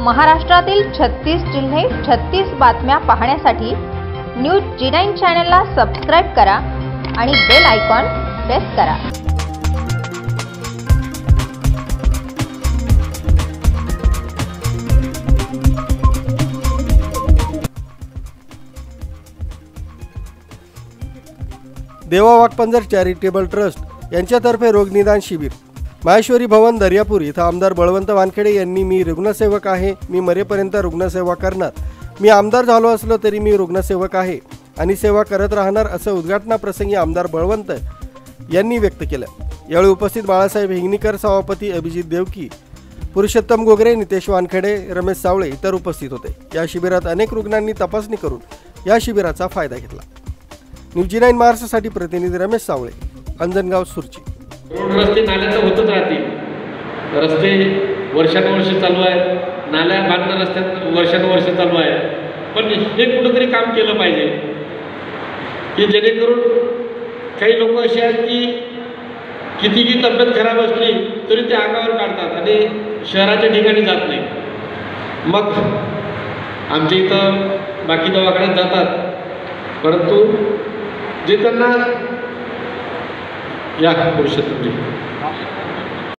महाराष्ट्रातील 36 जिल्हे 36 बातम्या पाहण्यासाठी न्यूज G9 चॅनलला सबस्क्राइब करा आणि बेल आयकॉन प्रेस करा। देवा वाकपंजर चॅरिटेबल ट्रस्ट यांच्यातर्फे रोगनिदान शिबिर माहेश्वरी भवन दर्यापूर इथं आमदार बळवंत वानखेडे यांनी मी रुग्णसेवक आहे, मी मरेपर्यंत रुग्णसेवा करणार, मी आमदार झालो असलो तरी मी रुग्णसेवक आहे आणि सेवा करत राहणार असं उद्घाटनाप्रसंगी आमदार बळवंत यांनी व्यक्त केलं। यावेळी उपस्थित बाळासाहेब हिंगणीकर, सभापती अभिजित देवकी, पुरुषोत्तम गोगरे, नितेश वानखेडे, रमेश सावळे इतर उपस्थित होते। या शिबिरात अनेक रुग्णांनी तपासणी करून या शिबिराचा फायदा घेतला। न्यूज G9 महाराष्ट्रासाठी प्रतिनिधी रमेश सावळे, अंजनगाव, सुरची। रोड रस्ते नाल्या तर होतच राहतील, रस्ते वर्षानुवर्ष चालू आहेत, नाल्या बांधणं रस्त्यात वर्षानुवर्ष चालू आहे, पण हे कुठंतरी काम केलं पाहिजे की जेणेकरून काही लोक असे आहेत की कितीही तब्येत खराब असली तरी ते अंगावर काढतात आणि शहराच्या ठिकाणी जात नाही। मग आमच्या इथं बाकी दवाखान्यात जातात, परंतु जे त्यांना या पुरुषोत्तम